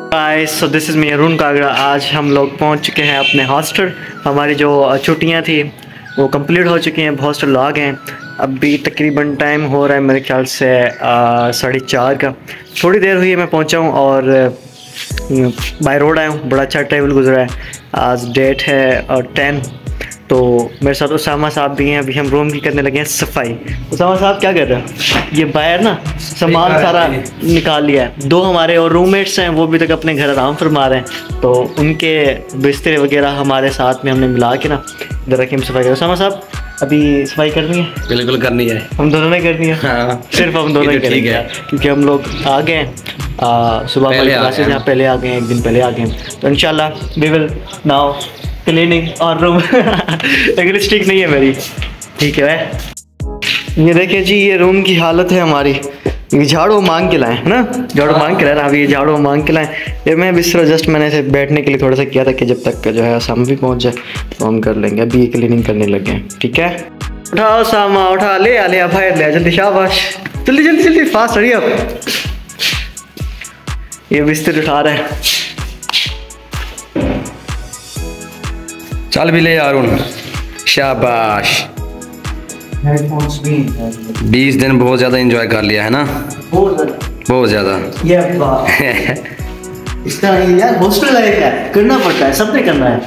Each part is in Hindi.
Guys, so this is me Arun Kagra. आज हम लोग पहुंच चुके हैं अपने हॉस्टल। हमारी जो छुट्टियां थी वो कंप्लीट हो चुकी हैं, हॉस्टल आ गए हैं। अभी तकरीबन टाइम हो रहा है मेरे ख्याल से 4:30 का। थोड़ी देर हुई है मैं पहुंचा हूं और बाय रोड आया हूं। बड़ा अच्छा ट्रैवल गुजरा है। आज डेट है 10। तो मेरे साथ उसामा साहब भी हैं। अभी हम रूम की करने लगे हैं सफाई। उसामा साहब क्या कर रहे हैं? ये बाहर ना सामान सारा निकाल लिया है। 2 हमारे और रूममेट्स हैं, वो अभी तक अपने घर आराम फरमा रहे हैं। तो उनके बिस्तर वगैरह हमारे साथ में हमने मिला के ना इधर रखी हम सफाई कर। उसामा साहब अभी सफाई करनी है? बिल्कुल करनी है। हम दोनों ने करनी है। हाँ। सिर्फ हम दोनों ही करेंगे क्योंकि हम लोग आ गए सुबह वाली क्लासेस यहाँ पहले आ गए हैं, 1 दिन पहले आ गए। तो इंशाल्लाह वी विल नाउ क्लीनिंग और रूम। इंग्लिश ठीक नहीं है मेरी, ठीक है। ये देखिए जी, ये रूम की हालत है हमारी। ये झाड़ू मांग के लाए है ना, झाड़ू मांग के लाए ना। अभी ये झाड़ू मांग के लाए। ये मैं बिस्तर जस्ट मैंने ऐसे बैठने के लिए थोड़ा सा किया था कि जब तक जो है सामा भी पहुंच जाए तो हम कर लेंगे। अभी ये क्लीनिंग करने लगे हैं, ठीक है। उठाओ सामा, उठा ले आ बाहर ले, जल्दी शाबाश, जल्दी जल्दी जल्दी फास्ट हरी अप। ये बिस्तर उठा रहे हैं। चल भी ले अरुण, शाबाश। 20 दिन बहुत ज़्यादा एंजॉय कर लिया है ना, बहुत ज़्यादा। इसका यार हॉस्टल लाइफ है, करना पड़ता है, सबने करना है।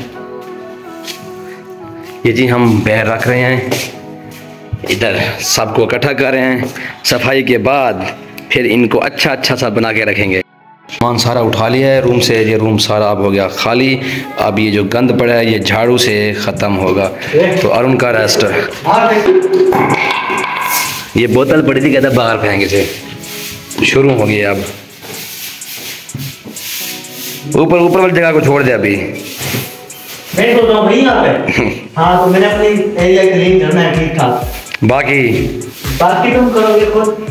ये जी हम पैर रख रहे हैं इधर, सबको इकट्ठा कर रहे हैं। सफाई के बाद फिर इनको अच्छा अच्छा सा बना के रखेंगे। सामान सारा उठा लिया है रूम से। ये रूम सारा अब हो गया खाली। अब ये जो गंद पड़ा है ये झाड़ू से ख़त्म होगा। तो अरुण का रेस्ट। ये बोतल पड़ी थी, कहता बाहर फेंके थे। शुरू हो गया अब। ऊपर ऊपर वाली जगह को छोड़ दे अभी। मैं तो भाई यहाँ पे। हाँ, तो मैंने अपनी एरिया क्लीन करना है ठीक ठाक। बाकी तुम करोगे खुद।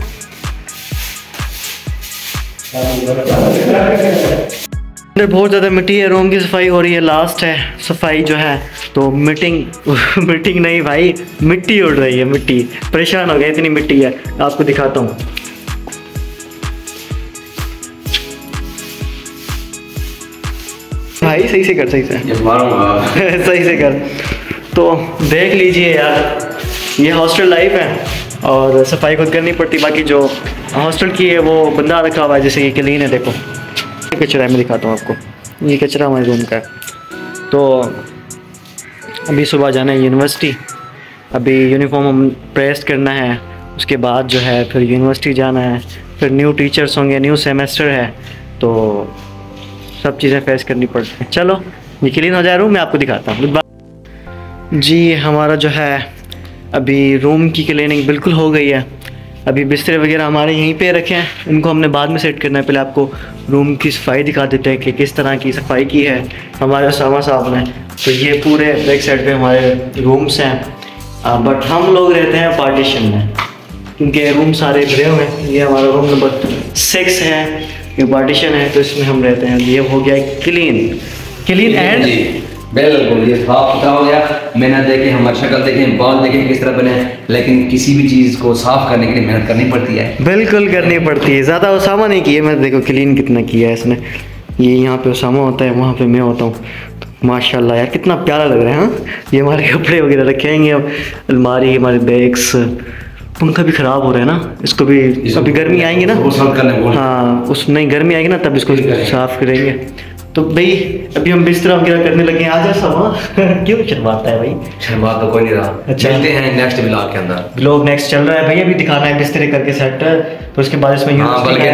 अंदर बहुत ज़्यादा मिट्टी है। रूम की सफाई हो रही है, लास्ट है सफाई जो है। तो मीटिंग नहीं भाई, मिट्टी उड़ रही है। मिट्टी परेशान हो गया, इतनी मिट्टी है। आपको दिखाता हूँ। भाई सही से कर, सही से सही से कर। तो देख लीजिए यार, ये हॉस्टल लाइफ है और सफाई खुद करनी पड़ती। बाकी जो हॉस्टल की है वो बंदा रखा हुआ है, जैसे ये क्लीन है। देखो ये कचरा है, मैं दिखाता हूँ आपको। ये कचरा हमारे रूम का है। तो अभी सुबह जाना है यूनिवर्सिटी। अभी यूनिफॉर्म हम प्रेस करना है, उसके बाद जो है फिर यूनिवर्सिटी जाना है। फिर न्यू टीचर्स होंगे, न्यू सेमेस्टर है, तो सब चीज़ें फेस करनी पड़ती हैं। चलो ये क्लीन हो जाए रूम, मैं आपको दिखाता हूँ। जी हमारा जो है अभी रूम की क्लीनिंग बिल्कुल हो गई है। अभी बिस्तर वगैरह हमारे यहीं पे रखे हैं, इनको हमने बाद में सेट करना है। पहले आपको रूम की सफाई दिखा देते हैं कि किस तरह की सफाई की है हमारे उसामा साहब ने। तो ये पूरे बैक साइड पे हमारे रूम्स हैं, बट हम लोग रहते हैं पार्टीशन में क्योंकि रूम सारे भरे हुए हैं। ये हमारा रूम नंबर 6 है, ये पार्टीशन है, तो इसमें हम रहते हैं। ये हो गया क्लीन एंड बिल्कुल ये साफ सुथरा हो गया। मेहनत देखें, हमारी शक्ल देखें, बाल देखें किस तरह बने, लेकिन किसी भी चीज़ को साफ करने के लिए मेहनत करनी पड़ती है। बिल्कुल करनी पड़ती है। ज़्यादा उसामा नहीं किया मैं, देखो क्लीन कितना किया है इसने। ये यहाँ पे उसामा होता है, वहाँ पे मैं होता हूँ। तो माशाल्लाह यार कितना प्यारा लग रहा है। हाँ, ये हमारे कपड़े वगैरह रखेंगे अब, अलमारी, हमारे बैग्स। पंखा भी ख़राब हो रहा है ना, इसको भी अभी गर्मी आएंगी ना। हाँ, उस नहीं गर्मी आएगी ना तब इसको साफ़ करेंगे। तो भाई अभी हम बिस्तर वगैरह करने लगे हैं। आ जा सामा। क्यों शर्माता है भाई? शर्मा तो कोई नहीं रहा। अच्छा, चलते हैं नेक्स्ट ब्लॉग के अंदर। ब्लॉग नेक्स्ट चल रहा है भाई। अभी दिखाना है बिस्तर करके सेट, तो उसके बाद इसमें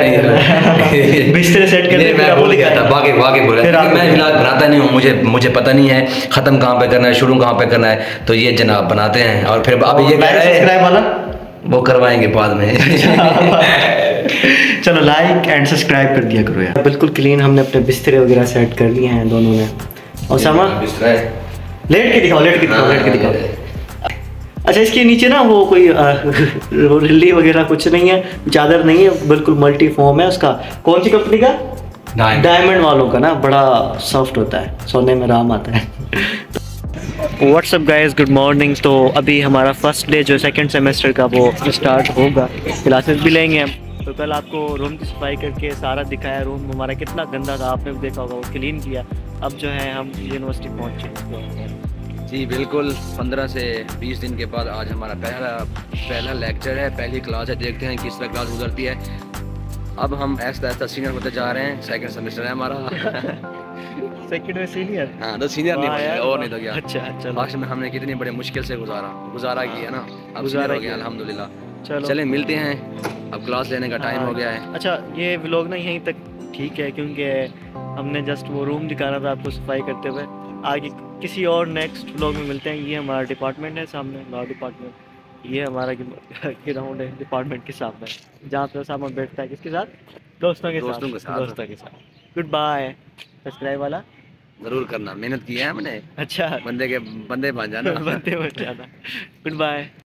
बिस्तर सेट करने मैं भूल गया था। बाकी बोला मैं ब्लॉग बनाता नहीं हूँ, मुझे पता नहीं है ख़त्म कहाँ पे करना है, शुरू कहाँ पे करना है। तो ये जनाब बनाते हैं और फिर अब ये सब्सक्राइब वाला वो करवाएंगे बाद में। चलो लाइक एंड सब्सक्राइब कर दिया करो यार। बिल्कुल क्लीन हमने अपने बिस्तर वगैरह सेट कर लिए हैं दोनों ने। और सामा लेट के दिखाओ। अच्छा, इसके नीचे ना वो कोई रिल्ली वगैरह कुछ नहीं है, चादर नहीं है, बिल्कुल मल्टी फॉर्म है उसका। कौन सी कंपनी का? डायमंड वालों का ना, बड़ा सॉफ्ट होता है, सोने में आराम आता है। What's up guys, good morning. तो अभी हमारा फर्स्ट डे जो सेकंड सेमेस्टर का वो स्टार्ट होगा, क्लासेस भी लेंगे हम। तो कल आपको रूम की सफाई करके सारा दिखाया, रूम हमारा कितना गंदा था आपने भी देखा होगा, वो क्लीन किया। अब जो है हम यूनिवर्सिटी पहुँच चुके हैं। जी बिल्कुल, 15 से 20 दिन के बाद आज हमारा पहला लेक्चर है, पहली क्लास है। देखते हैं किस तरह क्लास गुजरती है। अब हम ऐसा ऐसा सीनियर होते जा रहे हैं, सेकंड सेमेस्टर है हमारा। सेकंड में सीनियर? हाँ, तो सीनियर नहीं वाह बनेगा, यार, और नहीं तो क्या। अच्छा अच्छा, लास्ट में हमने कितनी बड़े मुश्किल से गुजारा की है ना, अब गुजारा सीनियर हो गया किया। अल्हम्दुलिल्लाह। चले मिलते हैं, अब क्लास लेने का टाइम हो गया है। अच्छा, ये व्लॉग ना यहीं तक ठीक है, क्योंकि हमने जस्ट वो रूम दिखाना था आपको सफाई करते हुए। आगे किसी और नेक्स्ट व्लॉग में मिलते हैं। ये हमारा डिपार्टमेंट है सामने, लॉ डिपार्टमेंट। ये हमारा ग्राउंड है डिपार्टमेंट के सामने, जहाँ पे सामने बैठता है किसके साथ, दोस्तों के साथ। दोस्तों के साथ। Good bye. सब्सक्राइब वाला जरूर करना, मेहनत की है हमने। अच्छा, बंदे बन जाना। बनते बन जाना। Good bye.